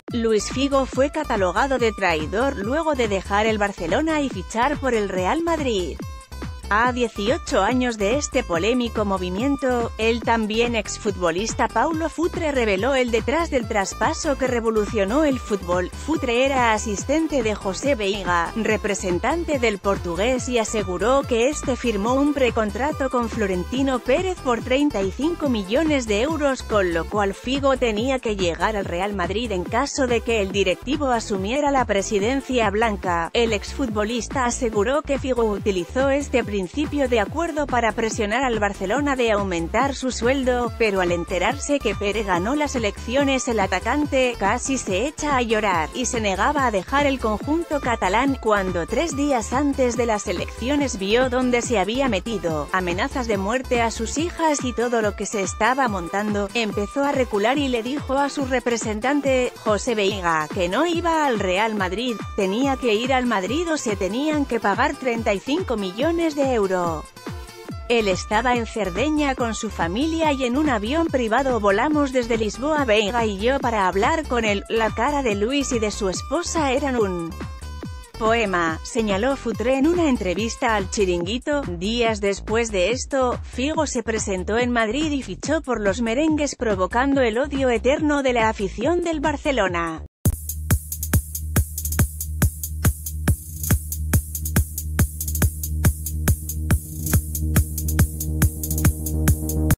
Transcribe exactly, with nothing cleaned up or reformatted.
Luis Figo fue catalogado de traidor luego de dejar el Barcelona y fichar por el Real Madrid. A dieciocho años de este polémico movimiento, el también exfutbolista Paulo Futre reveló el detrás del traspaso que revolucionó el fútbol. Futre era asistente de José Veiga, representante del portugués, y aseguró que este firmó un precontrato con Florentino Pérez por treinta y cinco millones de euros, con lo cual Figo tenía que llegar al Real Madrid en caso de que el directivo asumiera la presidencia blanca. El exfutbolista aseguró que Figo utilizó este principio de acuerdo para presionar al Barcelona de aumentar su sueldo, pero al enterarse que Pérez ganó las elecciones, el atacante casi se echa a llorar, y se negaba a dejar el conjunto catalán, cuando tres días antes de las elecciones vio dónde se había metido, amenazas de muerte a sus hijas y todo lo que se estaba montando. Empezó a recular y le dijo a su representante, José Veiga, que no iba al Real Madrid, tenía que ir al Madrid o se tenían que pagar treinta y cinco millones de euros. Él estaba en Cerdeña con su familia y en un avión privado volamos desde Lisboa Veiga y yo para hablar con él. La cara de Luis y de su esposa eran un poema, señaló Futre en una entrevista al Chiringuito. Días después de esto, Figo se presentó en Madrid y fichó por los merengues, provocando el odio eterno de la afición del Barcelona.